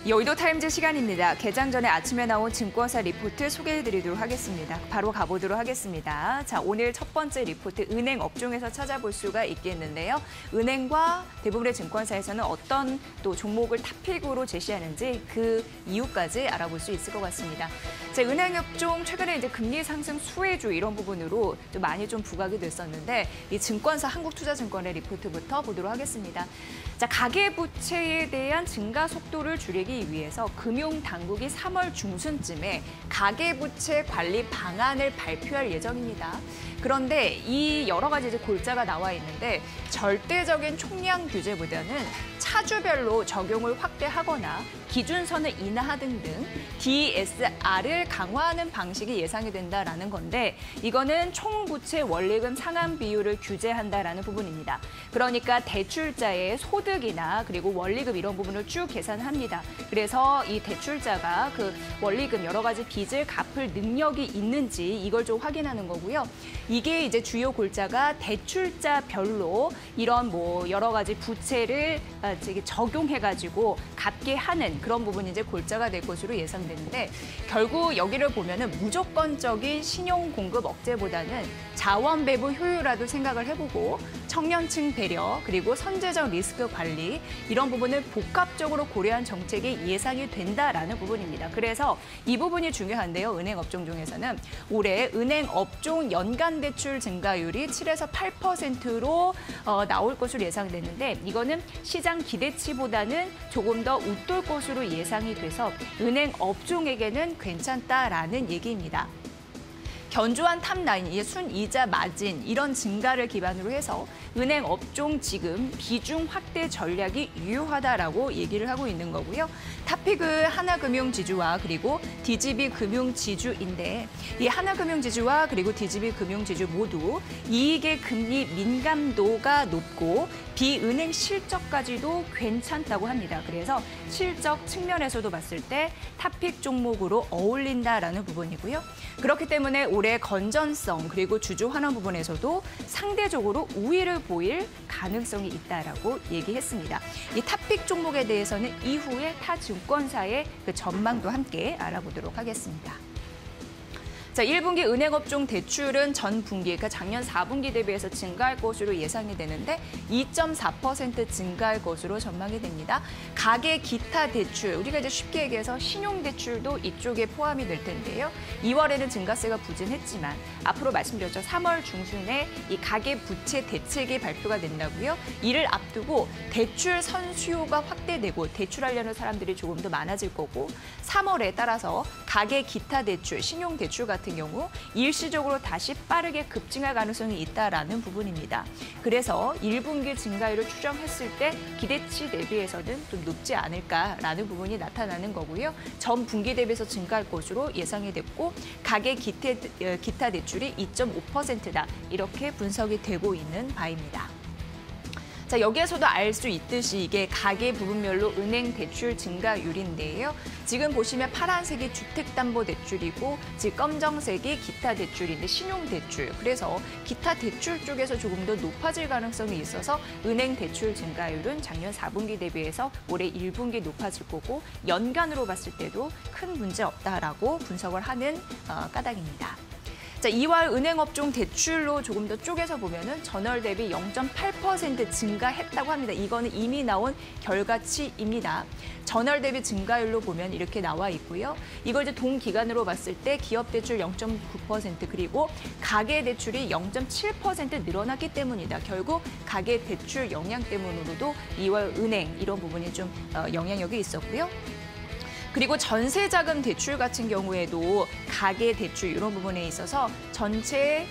여의도 타임즈 시간입니다. 개장 전에 아침에 나온 증권사 리포트 소개해드리도록 하겠습니다. 바로 가보도록 하겠습니다. 자, 오늘 첫 번째 리포트 은행 업종에서 찾아볼 수가 있겠는데요. 은행과 대부분의 증권사에서는 어떤 또 종목을 탑픽으로 제시하는지 그 이유까지 알아볼 수 있을 것 같습니다. 자, 은행 업종 최근에 이제 금리 상승 수혜주 이런 부분으로 좀 많이 좀 부각이 됐었는데 이 증권사 한국투자증권의 리포트부터 보도록 하겠습니다. 자, 가계부채에 대한 증가 속도를 줄이기 위해서 금융당국이 3월 중순쯤에 가계부채 관리 방안을 발표할 예정입니다. 그런데 이 여러 가지 이제 골자가 나와 있는데 절대적인 총량 규제보다는 차주별로 적용을 확대하거나 기준선을 인하하는 등 DSR을 강화하는 방식이 예상이 된다라는 건데 이거는 총부채 원리금 상환 비율을 규제한다라는 부분입니다. 그러니까 대출자의 소득이나 그리고 원리금 이런 부분을 쭉 계산합니다. 그래서 이 대출자가 그 원리금 여러 가지 빚을 갚을 능력이 있는지 이걸 좀 확인하는 거고요. 이게 이제 주요 골자가 대출자별로 이런 뭐 여러 가지 부채를 적용해가지고 갚게 하는 그런 부분이 이제 골자가 될 것으로 예상되는데 결국 여기를 보면은 무조건적인 신용 공급 억제보다는 자원 배분 효율화도 생각을 해보고 청년층 배려 그리고 선제적 리스크 관리 이런 부분을 복합적으로 고려한 정책이 예상이 된다라는 부분입니다. 그래서 이 부분이 중요한데요. 은행 업종 중에서는 올해 은행 업종 연간 대출 증가율이 7에서 8%로 나올 것으로 예상되는데 이거는 시장 기대치보다는 조금 더 웃돌 것으로 예상이 돼서 은행 업종에게는 괜찮다라는 얘기입니다. 견조한 탑라인, 순이자 마진 이런 증가를 기반으로 해서 은행 업종 지금 비중 확대 전략이 유효하다라고 얘기를 하고 있는 거고요. 탑픽은 하나금융지주와 그리고 DGB금융지주인데 이 하나금융지주와 그리고 DGB금융지주 모두 이익의 금리 민감도가 높고 비은행 실적까지도 괜찮다고 합니다. 그래서 실적 측면에서도 봤을 때 탑픽 종목으로 어울린다라는 부분이고요. 그렇기 때문에 올해 건전성 그리고 주주 환원 부분에서도 상대적으로 우위를 보일 가능성이 있다라고 얘기했습니다. 이 탑픽 종목에 대해서는 이후에 타 증권사의 그 전망도 함께 알아보도록 하겠습니다. 자, 1분기 은행업종 대출은 전 분기, 그러니까 작년 4분기 대비해서 증가할 것으로 예상이 되는데 2.4% 증가할 것으로 전망이 됩니다. 가계 기타 대출, 우리가 이제 쉽게 얘기해서 신용대출도 이쪽에 포함이 될 텐데요. 2월에는 증가세가 부진했지만 앞으로 말씀드렸죠. 3월 중순에 이 가계 부채 대책이 발표가 된다고요. 이를 앞두고 대출 선수요가 확대되고 대출하려는 사람들이 조금 더 많아질 거고 3월에 따라서 가계 기타 대출, 신용대출 같은 경우 일시적으로 다시 빠르게 급증할 가능성이 있다라는 부분입니다. 그래서 1분기 증가율을 추정했을 때 기대치 대비해서는 좀 높지 않을까라는 부분이 나타나는 거고요. 전 분기 대비해서 증가할 것으로 예상이 됐고 가계 기타 대출이 2.5%다. 이렇게 분석이 되고 있는 바입니다. 자, 여기에서도 알 수 있듯이 이게 가계 부분별로 은행 대출 증가율인데요. 지금 보시면 파란색이 주택담보대출이고 지금 검정색이 기타 대출인데 신용대출. 그래서 기타 대출 쪽에서 조금 더 높아질 가능성이 있어서 은행 대출 증가율은 작년 4분기 대비해서 올해 1분기 높아질 거고 연간으로 봤을 때도 큰 문제 없다라고 분석을 하는 까닭입니다. 자, 2월 은행업종 대출로 조금 더 쪼개서 보면은 전월 대비 0.8% 증가했다고 합니다. 이거는 이미 나온 결과치입니다. 전월 대비 증가율로 보면 이렇게 나와 있고요. 이걸 이제 동기간으로 봤을 때 기업 대출 0.9% 그리고 가계 대출이 0.7% 늘어났기 때문이다. 결국 가계 대출 영향 때문으로도 2월 은행 이런 부분이 좀 영향력이 있었고요. 그리고 전세자금 대출 같은 경우에도 가계 대출 이런 부분에 있어서 전체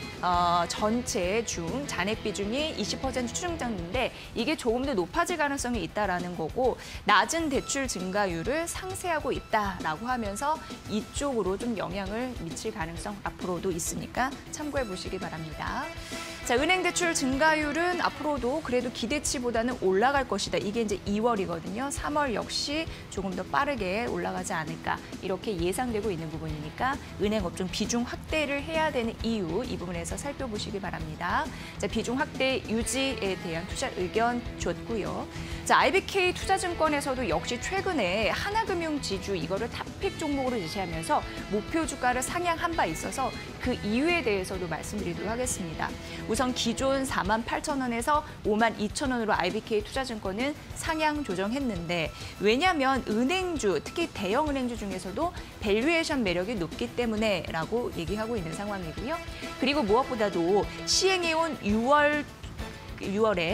중 잔액 비중이 20% 추정되는데 이게 조금 더 높아질 가능성이 있다라는 거고 낮은 대출 증가율을 상쇄하고 있다라고 하면서 이쪽으로 좀 영향을 미칠 가능성 앞으로도 있으니까 참고해 보시기 바랍니다. 자, 자, 은행 대출 증가율은 앞으로도 그래도 기대치보다는 올라갈 것이다. 이게 이제 2월이거든요. 3월 역시 조금 더 빠르게 올라가지 않을까 이렇게 예상되고 있는 부분이니까 은행 업종 비중 확대를 해야 되는 이유 이 부분에서 살펴보시기 바랍니다. 자, 비중 확대 유지에 대한 투자 의견 줬고요. 자, IBK 투자증권에서도 역시 최근에 하나금융지주 이거를 탑픽 종목으로 제시하면서 목표 주가를 상향한 바 있어서 그 이유에 대해서도 말씀드리도록 하겠습니다. 우선 기존 48,000원에서 52,000원으로 IBK 투자증권은 상향 조정했는데 왜냐하면 은행주, 특히 대형 은행주 중에서도 밸류에이션 매력이 높기 때문에라고 얘기하고 있는 상황이고요. 그리고 무엇보다도 시행해온 6월에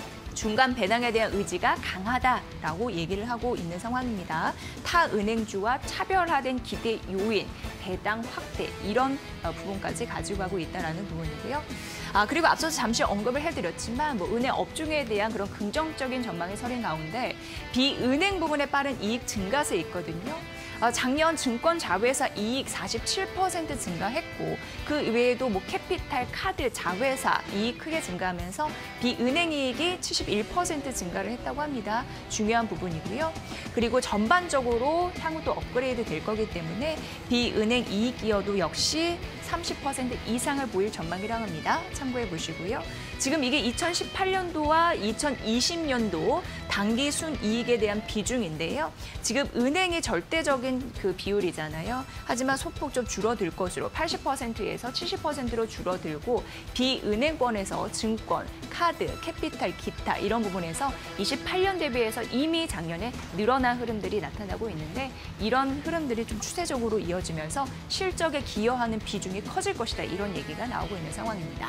중간 배당에 대한 의지가 강하다라고 얘기를 하고 있는 상황입니다. 타 은행주와 차별화된 기대 요인, 배당 확대 이런 부분까지 가지고 가고 있다는 부분이고요. 그리고 앞서서 잠시 언급을 해드렸지만 은행 업종에 대한 그런 긍정적인 전망의 설인 가운데 비은행 부분에 빠른 이익 증가세 있거든요. 작년 증권 자회사 이익 47% 증가했고 그 외에도 캐피탈, 카드, 자회사 이익 크게 증가하면서 비은행 이익이 71% 증가를 했다고 합니다. 중요한 부분이고요. 그리고 전반적으로 향후 또 업그레이드 될 거기 때문에 비은행 이익 기여도 역시 30% 이상을 보일 전망이라고 합니다. 참고해 보시고요. 지금 이게 2018년도와 2020년도 당기 순이익에 대한 비중인데요. 지금 은행이 절대적인 그 비율이잖아요. 하지만 소폭 좀 줄어들 것으로 80%에서 70%로 줄어들고 비은행권에서 증권, 카드, 캐피탈, 기타 이런 부분에서 28년 대비해서 이미 작년에 늘어난 흐름들이 나타나고 있는데 이런 흐름들이 좀 추세적으로 이어지면서 실적에 기여하는 비중이 커질 것이다. 이런 얘기가 나오고 있는 상황입니다.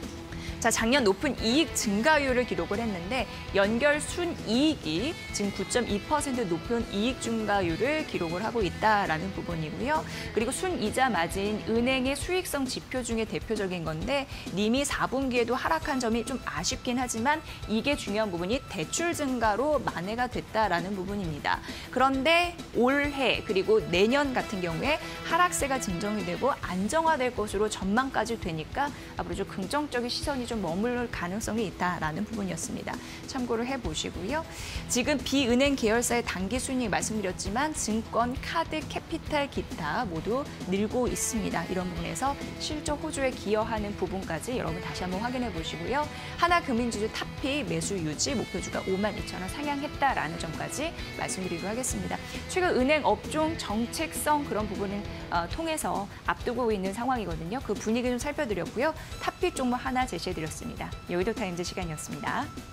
자, 작년 높은 이익 증가율을 기록을 했는데 연결 순이익이 지금 9.2% 높은 이익 증가율을 기록을 하고 있다라는 부분이고요. 그리고 순이자 마진 은행의 수익성 지표 중에 대표적인 건데 님이 4분기에도 하락한 점이 좀 아쉽긴 하지만 이게 중요한 부분이 대출 증가로 만회가 됐다라는 부분입니다. 그런데 올해 그리고 내년 같은 경우에 하락세가 진정이 되고 안정화될 것으로 전망까지 되니까 앞으로 좀 긍정적인 시선이 좀 머물 가능성이 있다라는 부분이었습니다. 참고를 해보시고요. 지금 비은행 계열사의 단기 순이익 말씀드렸지만 증권, 카드, 캐피탈, 기타 모두 늘고 있습니다. 이런 부분에서 실적 호조에 기여하는 부분까지 여러분 다시 한번 확인해 보시고요. 하나금융지주 탑픽 매수 유지 목표주가 52,000원 상향했다라는 점까지 말씀드리도록 하겠습니다. 최근 은행 업종 정책성 그런 부분을 통해서 앞두고 있는 상황이거든요. 그 분위기 좀 살펴드렸고요. 탑픽 종목 하나 제시해드렸습니다. 여의도 타임즈 시간이었습니다.